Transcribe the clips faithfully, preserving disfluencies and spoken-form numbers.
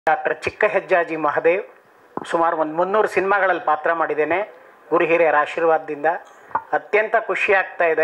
Doctor ಚಿಕ್ಕ ಹೆಜ್ಜಾಜಿ ಮಹದೇವ್ ಸುಮಾರು ಒಂದು ಮುನ್ನೂರು ಸಿನಿಮಾಗಳಲ್ಲಿ ಪಾತ್ರ ಮಾಡಿದ್ದೇನೆ. ಗುರು ಹಿರಿಯರ ಆಶೀರ್ವಾದದಿಂದ ಅತ್ಯಂತ ಖುಷಿ ಆಗ್ತಾ ಇದೆ.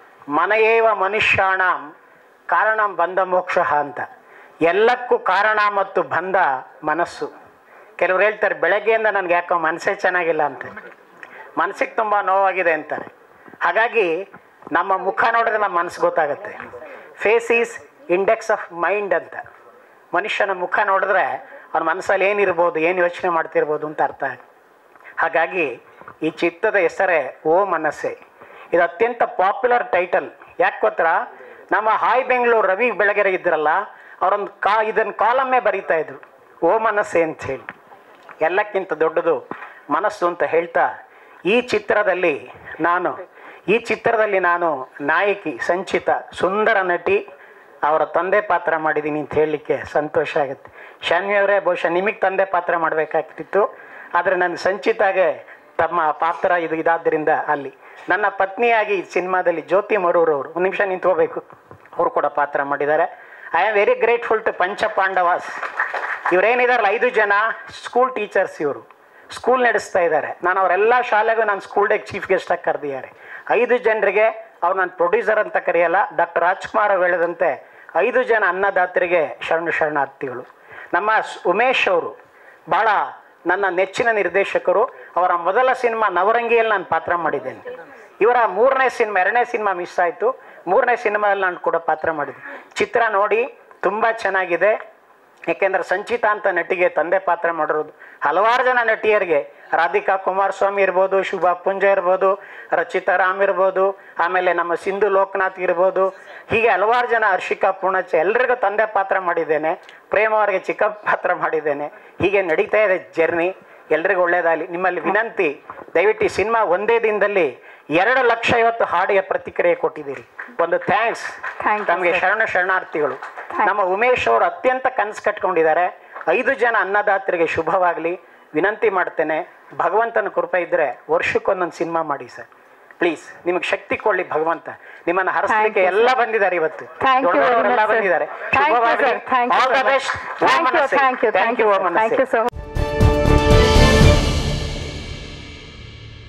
ಮನಯೇವ ಮನುಷ್ಯಾಣ ಕಾರಣ ಬಂಧ ಮೋಕ್ಷ ಅಂತ, ಎಲ್ಲಕ್ಕೂ ಕಾರಣ ಮತ್ತು ಬಂಧ ಮನಸ್ಸು. ಕೆಲವ್ರು ಹೇಳ್ತಾರೆ ಬೆಳಗ್ಗೆಯಿಂದ ನನಗೆ ಯಾಕೋ ಮನಸ್ಸೇ ಚೆನ್ನಾಗಿಲ್ಲ ಅಂತ, ಮನಸ್ಸಿಗೆ ತುಂಬ ನೋವಾಗಿದೆ ಅಂತಾರೆ. ಹಾಗಾಗಿ ನಮ್ಮ ಮುಖ ನೋಡಿದ್ರೆ ನಮ್ಮ ಮನಸ್ಸು ಗೊತ್ತಾಗುತ್ತೆ. Face is index of mind ಅಂತ. ಮನುಷ್ಯನ ಮುಖ ನೋಡಿದ್ರೆ ಅವ್ರ ಮನಸ್ಸಲ್ಲಿ ಏನಿರ್ಬೋದು, ಏನು ಯೋಚನೆ ಮಾಡ್ತಿರ್ಬೋದು ಅಂತ ಅರ್ಥ. ಹಾಗಾಗಿ ಈ ಚಿತ್ರದ ಹೆಸರೇ ಓ ಮನಸ್ಸೆ. ಇದು ಅತ್ಯಂತ ಪಾಪ್ಯುಲರ್ ಟೈಟಲ್. ಯಾಕೆ ಗೊತ್ತಾ, ನಮ್ಮ ಹಾಯ್ ಬೆಂಗಳೂರು ರವಿ ಬೆಳಗೆರೆ ಇದ್ರಲ್ಲ, ಅವರೊಂದು ಕಾ ಇದನ್ನು ಕಾಲಮ್ಮೇ ಬರೀತಾ ಇದ್ರು, ಓ ಮನಸ್ಸೆ ಅಂತ ಹೇಳಿ. ಎಲ್ಲಕ್ಕಿಂತ ದೊಡ್ಡದು ಮನಸ್ಸು ಅಂತ ಹೇಳ್ತಾ ಈ ಚಿತ್ರದಲ್ಲಿ ನಾನು ಈ ಚಿತ್ರದಲ್ಲಿ ನಾನು ನಾಯಕಿ ಸಂಚಿತ, ಸುಂದರ ನಟಿ, ಅವರ ತಂದೆ ಪಾತ್ರ ಮಾಡಿದ್ದೀನಿ ಅಂತ ಹೇಳಲಿಕ್ಕೆ ಸಂತೋಷ ಆಗುತ್ತೆ. ಶಾನ್ವಿಯವರೇ, ಬಹುಶಃ ನಿಮಗೆ ತಂದೆ ಪಾತ್ರ ಮಾಡಬೇಕಾಗ್ತಿತ್ತು, ಆದರೆ ನನ್ನ ಸಂಚಿತಾಗೆ ತಮ್ಮ ಪಾತ್ರ ಇದು ಇದಾದ್ದರಿಂದ ಅಲ್ಲಿ ನನ್ನ ಪತ್ನಿಯಾಗಿ ಸಿನಿಮಾದಲ್ಲಿ ಜ್ಯೋತಿ ಮರೂರವರು, ಒಂದು ನಿಮಿಷ ನಿಂತ್ಕೋಬೇಕು, ಅವರು ಕೂಡ ಪಾತ್ರ ಮಾಡಿದ್ದಾರೆ. I am very grateful to Pancha Pandavas. ಇವರೇನಿದಾರಲ್ಲ ಐದು ಜನ ಸ್ಕೂಲ್ ಟೀಚರ್ಸ್, ಇವರು ಸ್ಕೂಲ್ ನಡೆಸ್ತಾ ಇದ್ದಾರೆ. ನಾನು ಅವರೆಲ್ಲ ಶಾಲೆಗೂ ನಾನು ಸ್ಕೂಲ್ ಡೇಗೆ ಚೀಫ್ ಗೆಸ್ಟಾಗಿ ಕರೆದಿದ್ದಾರೆ. ಐದು ಜನರಿಗೆ ಅವ್ರು ನಾನು ಪ್ರೊಡ್ಯೂಸರ್ ಅಂತ ಕರೆಯಲ್ಲ, ಡಾಕ್ಟರ್ ರಾಜ್ಕುಮಾರ್ ಅವರು ಹೇಳಿದಂತೆ ಐದು ಜನ ಅನ್ನದಾತರಿಗೆ ಶರಣು ಶರಣಾರ್ಥಿಗಳು. ನಮ್ಮ ಉಮೇಶ್ ಅವರು ಭಾಳ ನನ್ನ ನೆಚ್ಚಿನ ನಿರ್ದೇಶಕರು. ಅವರ ಮೊದಲ ಸಿನಿಮಾ ನವರಂಗಿಯಲ್ಲಿ ನಾನು ಪಾತ್ರ ಮಾಡಿದ್ದೇನೆ. ಇವರ ಮೂರನೇ ಸಿನಿಮಾ, ಎರಡನೇ ಸಿನಿಮಾ ಮಿಸ್ ಆಯಿತು, ಮೂರನೇ ಸಿನಿಮಾದಲ್ಲಿ ನಾನು ಕೂಡ ಪಾತ್ರ ಮಾಡಿದ್ದೆ. ಚಿತ್ರ ನೋಡಿ ತುಂಬ ಚೆನ್ನಾಗಿದೆ. ಏಕೆಂದರೆ ಸಂಚಿತಾ ಅಂತ ನಟಿಗೆ ತಂದೆ ಪಾತ್ರ ಮಾಡಿರೋದು ಹಲವಾರು ಜನ ನಟಿಯರಿಗೆ, ರಾಧಿಕಾ ಕುಮಾರಸ್ವಾಮಿ ಇರ್ಬೋದು, ಶುಭಾ ಪುಂಜ ಇರ್ಬೋದು, ರಚಿತಾ ರಾಮ್ ಇರ್ಬೋದು, ಆಮೇಲೆ ನಮ್ಮ ಸಿಂಧು ಲೋಕನಾಥ್ ಇರ್ಬೋದು, ಹೀಗೆ ಹಲವಾರು ಜನ, ಹರ್ಷಿಕಾ ಪೂರ್ಣಚ್ಚ, ಎಲ್ರಿಗೂ ತಂದೆ ಪಾತ್ರ ಮಾಡಿದ್ದೇನೆ. ಪ್ರೇಮ ಅವರಿಗೆ ಚಿಕ್ಕ ಪಾತ್ರ ಮಾಡಿದ್ದೇನೆ. ಹೀಗೆ ನಡೀತಾ ಇದೆ ಜರ್ನಿ. ಎಲ್ರಿಗೂ ಒಳ್ಳೇದಾಗಲಿ. ನಿಮ್ಮಲ್ಲಿ ವಿನಂತಿ, ದಯವಿಟ್ಟು ಈ ಸಿನಿಮಾ ಒಂದೇ ದಿನದಲ್ಲಿ ಎರಡು ಲಕ್ಷ ಐವತ್ತು ಹಾಡಿಗೆ ಪ್ರತಿಕ್ರಿಯೆ ಕೊಟ್ಟಿದ್ದೀರಿ. ಒಂದು ಥ್ಯಾಂಕ್ಸ್ ತಮಗೆ ಶರಣ ಶರಣಾರ್ಥಿಗಳು. ನಮ್ಮ ಉಮೇಶ್ ಅವರು ಅತ್ಯಂತ ಕನಸು ಕಟ್ಕೊಂಡಿದ್ದಾರೆ. ಐದು ಜನ ಅನ್ನದಾತರಿಗೆ ಶುಭವಾಗಲಿ ವಿನಂತಿ ಮಾಡ್ತೇನೆ. ಭಗವಂತನ ಕೃಪೆ ಇದ್ದರೆ ವರ್ಷಕ್ಕೊಂದೊಂದು ಸಿನಿಮಾ ಮಾಡಿ ಸರ್, ಪ್ಲೀಸ್. ನಿಮಗೆ ಶಕ್ತಿ ಕೊಡಲಿ ಭಗವಂತ. ನಿಮ್ಮನ್ನು ಹರಿಸಲಿಕ್ಕೆ ಎಲ್ಲ ಬಂದಿದ್ದಾರೆ ಇವತ್ತು, ದೊಡ್ಡವರೆಲ್ಲ ಬಂದಿದ್ದಾರೆ. ಶುಭವಾಗಲಿ. All the best. Thank you.